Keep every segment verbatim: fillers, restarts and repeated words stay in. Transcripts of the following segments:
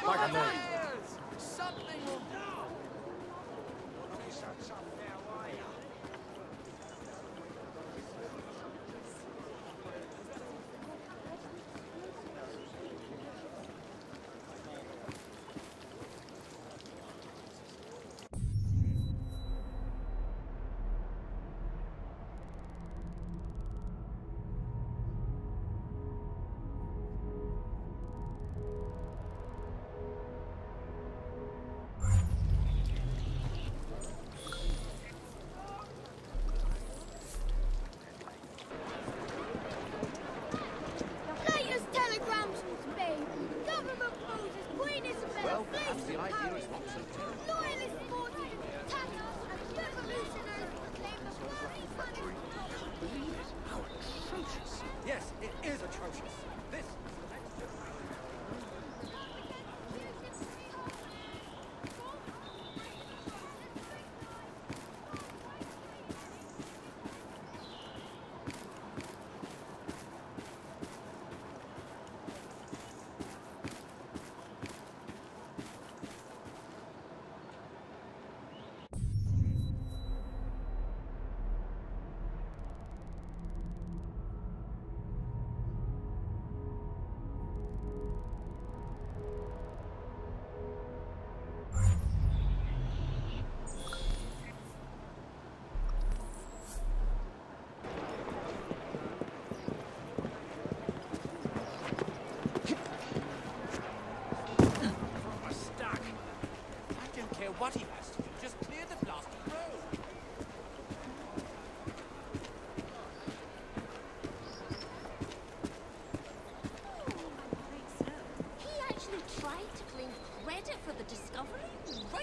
Like a man. Something will do. Yes, it is atrocious. This what he has to do, just clear the blasted road. He actually tried to claim credit for the discovery? Right.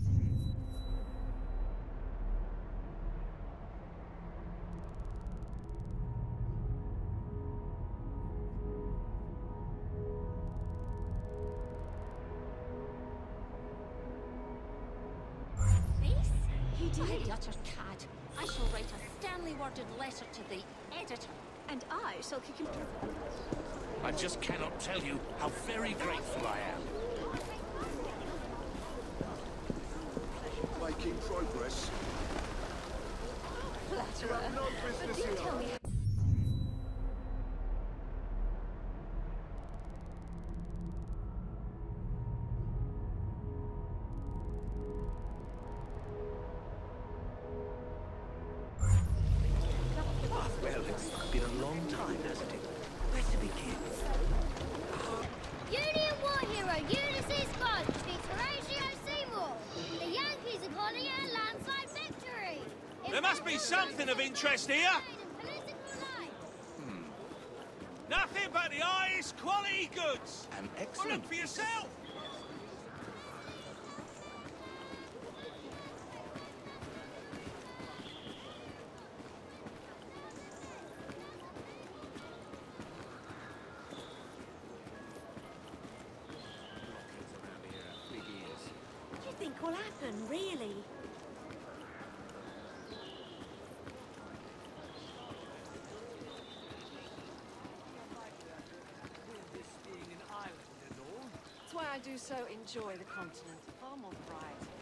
He did. The utter cad. I shall write a Stanley-worded letter to the editor. And I shall kick him. I just cannot tell you how very grateful I am. Making progress. Flatterer. No business Do here. tell me. Well, it's been a long time, hasn't it? Where's to begin? Union war hero Ulysses Grant defeats Horatio Seymour. The Yankees are calling it a landslide victory. There must be something of interest here. Hmm. Nothing but the highest quality goods. An Well, excellent. look for yourself. What do you think will happen, really? That's why I do so enjoy the continent. Far more variety.